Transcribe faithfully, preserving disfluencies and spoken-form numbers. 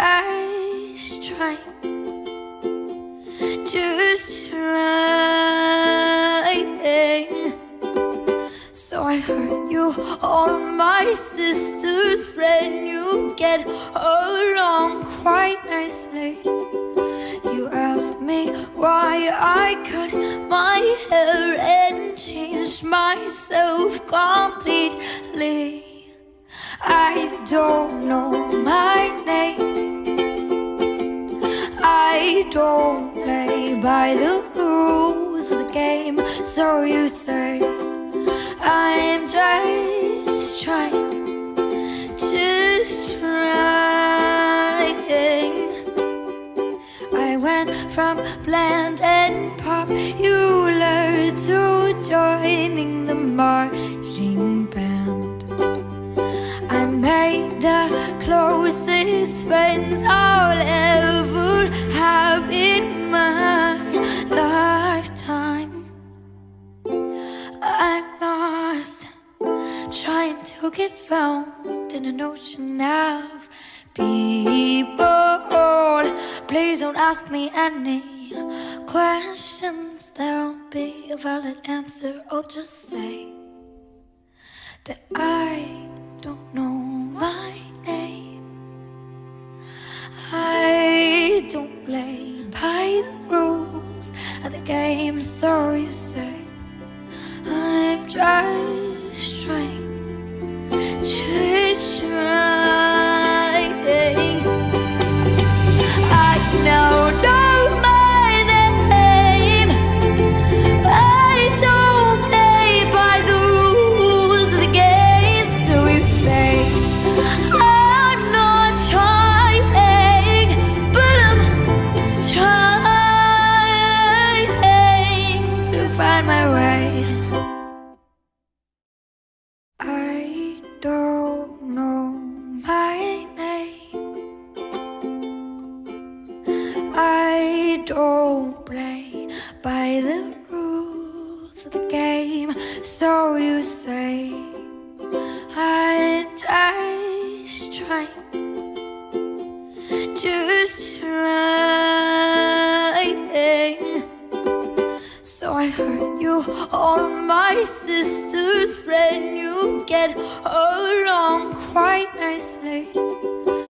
just trying, just trying. So I heard you on my sister's friend. You get along quite nicely. You asked me why I cut my hair and changed myself completely. I don't know my name, I don't play by the rules of the game. So you say I'm just trying, just trying. I went from bland and popular to joining the marching band. I made the closest friends I'll ever have in my lifetime. I'm lost, trying to get found in an ocean of people. Please don't ask me any questions. There won't be a valid answer. I'll just say that I don't know my name. I don't play by the rules of the game. So you say I'm just trying, just trying. I now know my name. I don't play by the rules of the game. So you say I'm not trying, but I'm trying to find my way. I don't know my name. I don't play by the rules of the game. So you say I'm just trying, just trying. So I heard you on my sister's friend. You get along quite nicely.